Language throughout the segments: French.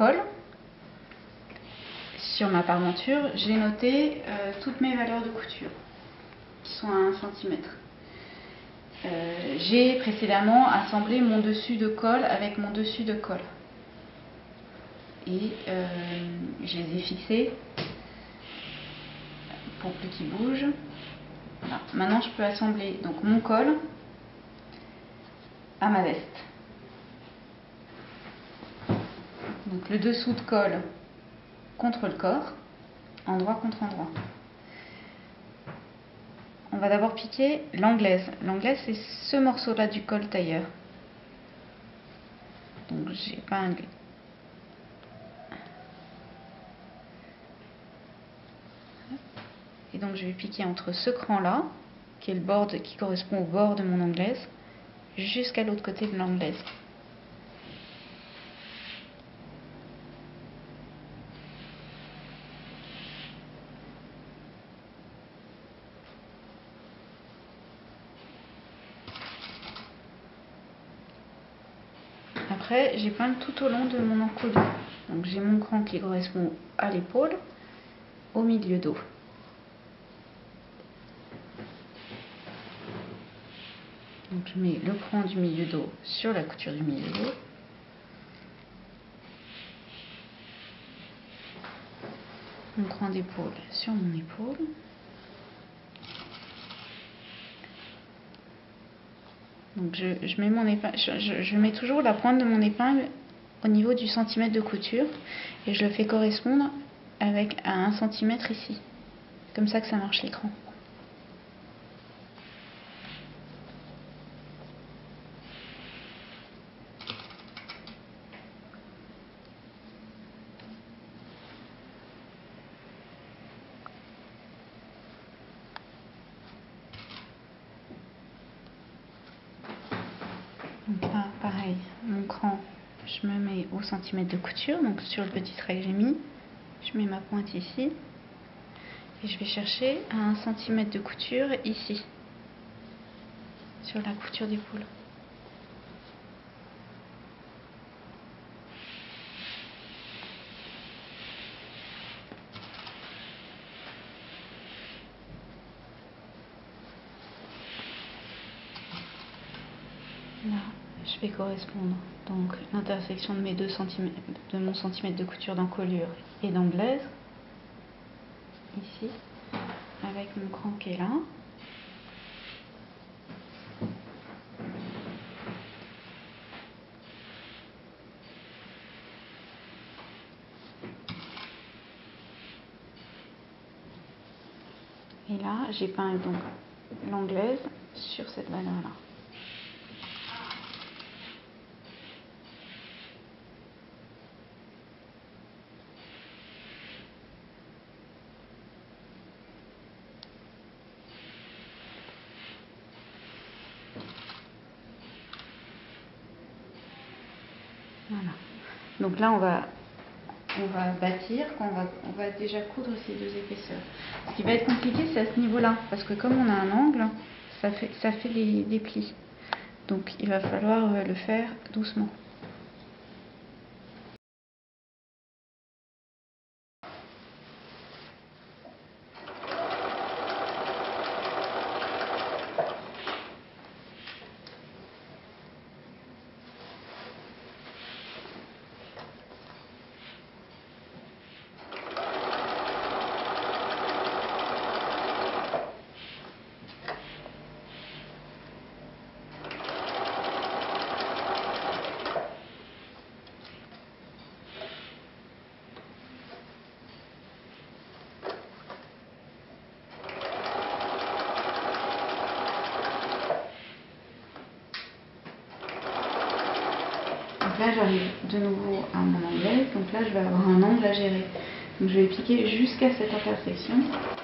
col, sur ma parmenture, j'ai noté toutes mes valeurs de couture, qui sont à 1 cm. J'ai précédemment assemblé mon dessus de col avec mon dessus de col. Et je les ai fixés pour plus qu'ils bougent. Voilà. Maintenant, je peux assembler donc mon col à ma veste. Donc le dessous de col contre le corps, endroit contre endroit. On va d'abord piquer l'anglaise. L'anglaise, c'est ce morceau-là du col tailleur. Donc j'épingle. Et donc je vais piquer entre ce cran-là, qui est le bord qui correspond au bord de mon anglaise, jusqu'à l'autre côté de l'anglaise. Après, j'épingle tout au long de mon encolure. Donc j'ai mon cran qui correspond à l'épaule, au milieu dos. Donc je mets le cran du milieu dos sur la couture du milieu dos. Mon cran d'épaule sur mon épaule. Donc je mets mon épingle, je mets toujours la pointe de mon épingle au niveau du centimètre de couture et je le fais correspondre avec à 1 cm ici. Comme ça que ça marche l'écran. Donc là, pareil, mon cran, je me mets au centimètre de couture, donc sur le petit trait que j'ai mis, je mets ma pointe ici, et je vais chercher à 1 cm de couture ici, sur la couture d'épaule. Là, je fais correspondre donc l'intersection de mes 2 cm, de mon centimètre de couture d'encolure et d'anglaise, ici, avec mon cran qui est là. Et là, j'épingle donc l'anglaise sur cette valeur-là. Voilà. Donc là, on va bâtir, on va déjà coudre ces 2 épaisseurs. Ce qui va être compliqué, c'est à ce niveau-là, parce que comme on a un angle, ça fait des plis. Donc il va falloir le faire doucement. Donc là, j'arrive de nouveau à mon anglaise. Donc là, je vais avoir un angle à gérer. Donc je vais piquer jusqu'à cette intersection.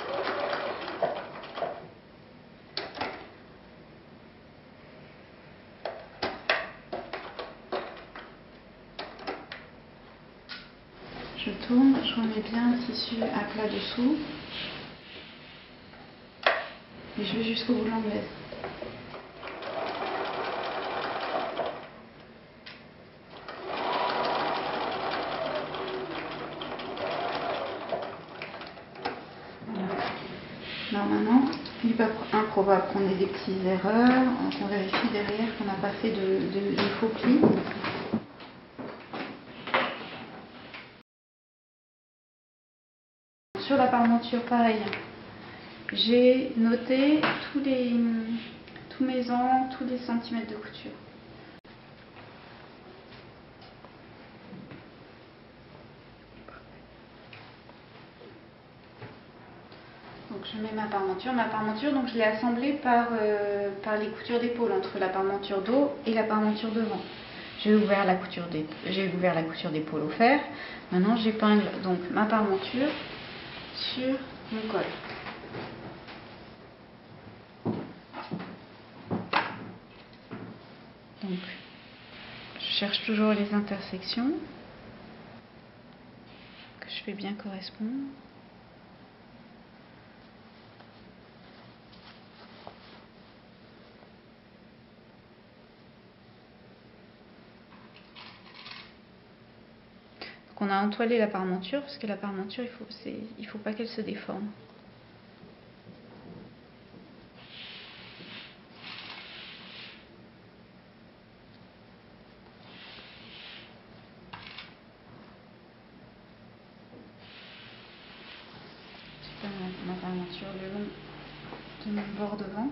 Je tourne, je remets bien le tissu à plat dessous. Et je vais jusqu'au bout de l'anglaise. Alors maintenant, il n'est pas improbable qu'on ait des petites erreurs, qu'on vérifie derrière qu'on n'a pas fait de faux plis. Sur la parmenture, pareil, j'ai noté tous mes angles, tous les centimètres de couture. Donc je mets ma parmenture. Ma parmenture, donc je l'ai assemblée par les coutures d'épaule, entre la parmenture dos et la parmenture devant. J'ai ouvert la couture d'épaule au fer. Maintenant j'épingle donc ma parmenture sur mon col. Donc je cherche toujours les intersections que je fais bien correspondre. On a entoilé la parmenture parce que la parmenture, il faut pas qu'elle se déforme. Je fais ma parmenture le long de mon bord devant.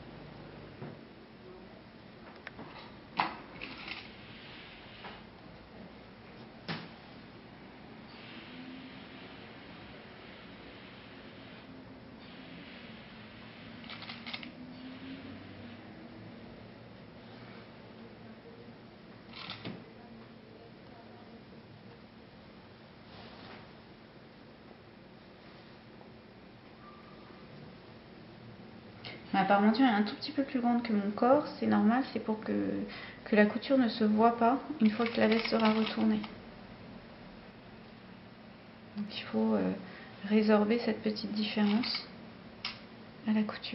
Ma parmenture est un tout petit peu plus grande que mon corps, c'est normal, c'est pour que la couture ne se voit pas une fois que la veste sera retournée. Donc il faut résorber cette petite différence à la couture.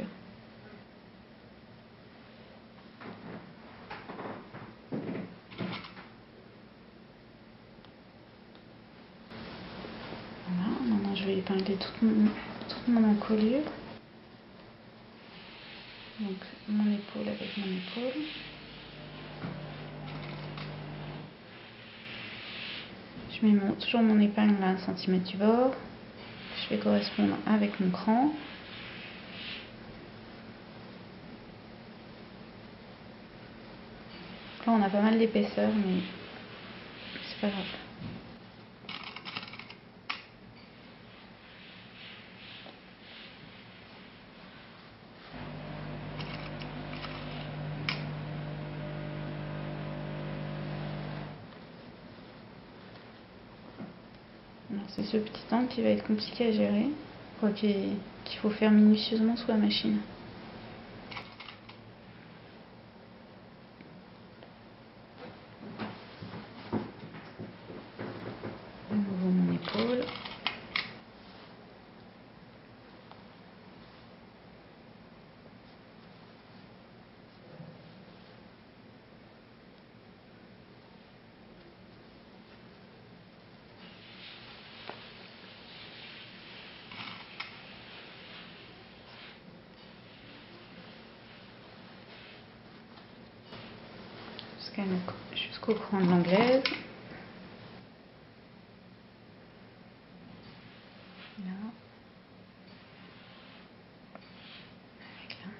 Voilà, maintenant je vais épingler toute mon encolure. Donc mon épaule avec mon épaule. Je mets toujours mon épingle à 1 cm du bord. Je fais correspondre avec mon cran. Là on a pas mal d'épaisseur, mais c'est pas grave. C'est ce petit angle qui va être compliqué à gérer, qu'il faut faire minutieusement sous la machine. De nouveau mon épaule. Jusqu'au cran de l'anglaise. Là. Avec là.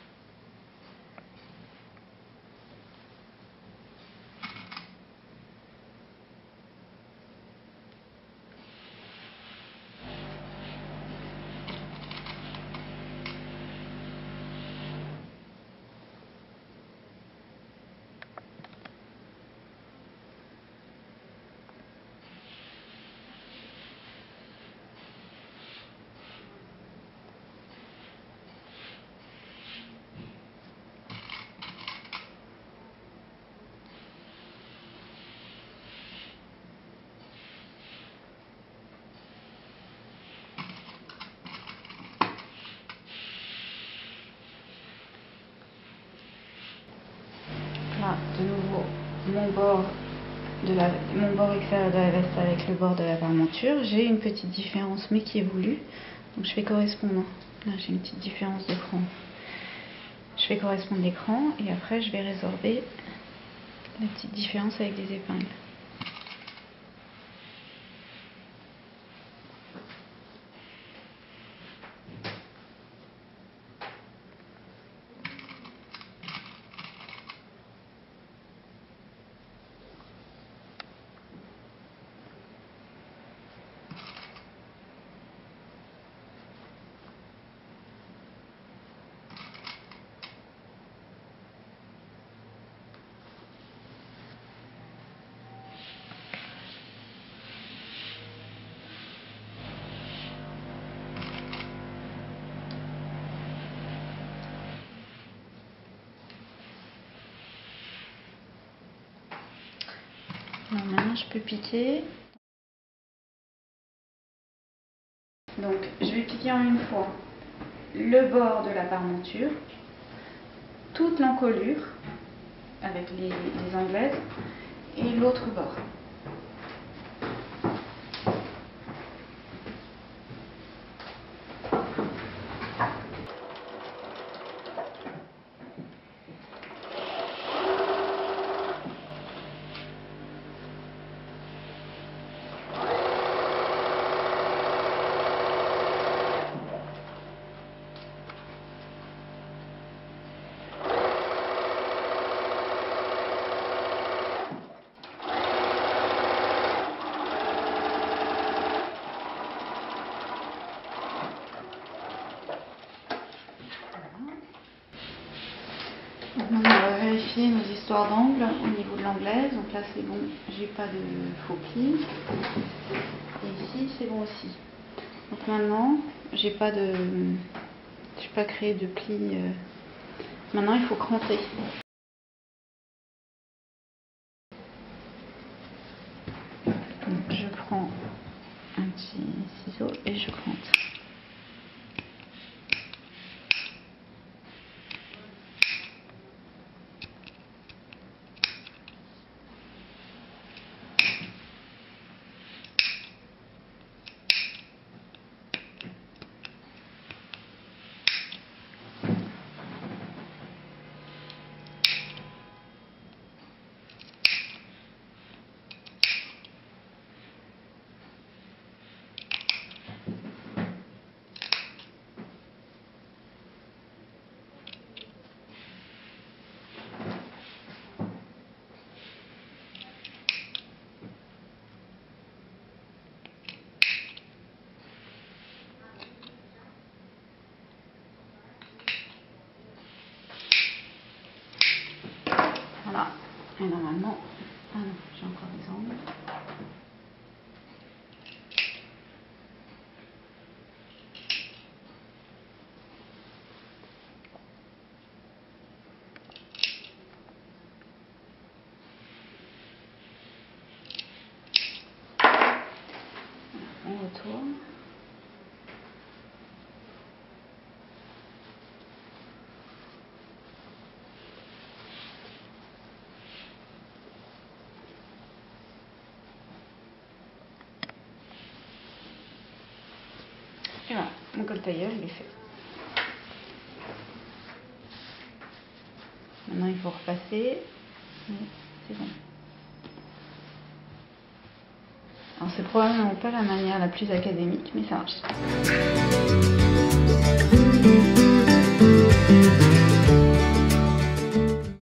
Là, de nouveau, mon bord extérieur de la veste avec le bord de la parmenture. J'ai une petite différence, mais qui est voulue. Donc je fais correspondre. Là j'ai une petite différence d'écran. Je fais correspondre l'écran et après je vais résorber la petite différence avec des épingles. Alors maintenant je peux piquer. Donc je vais piquer en une fois le bord de la parmenture, toute l'encolure avec les anglaises et l'autre bord. Maintenant, on va vérifier nos histoires d'angle au niveau de l'anglaise. Donc là, c'est bon, j'ai pas de faux plis. Et ici, c'est bon aussi. Donc maintenant, j'ai pas créé de plis. Maintenant, il faut cranter. Donc, je prends un petit ciseau et je crante. Voilà, et normalement, ah non, j'ai encore des angles. On retourne. Et voilà, mon col tailleur il est fait. Maintenant il faut repasser. C'est bon. Alors c'est probablement pas la manière la plus académique, mais ça marche.